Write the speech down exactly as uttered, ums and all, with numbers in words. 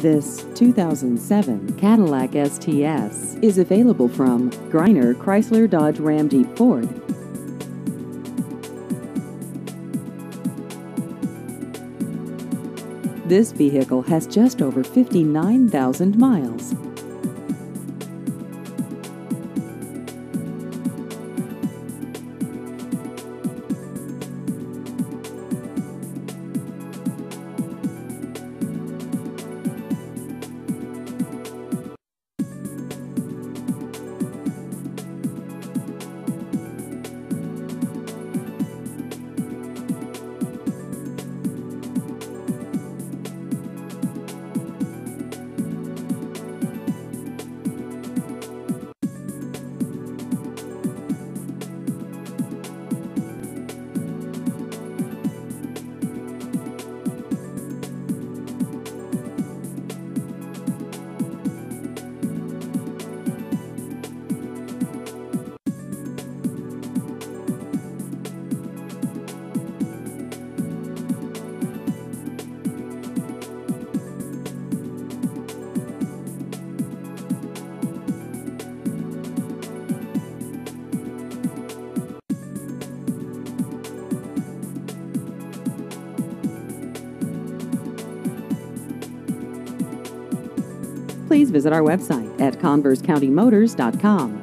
This two thousand seven Cadillac S T S is available from Greiner Chrysler Dodge Ram Jeep Ford. This vehicle has just over fifty-nine thousand miles. Please visit our website at converse county motors dot com.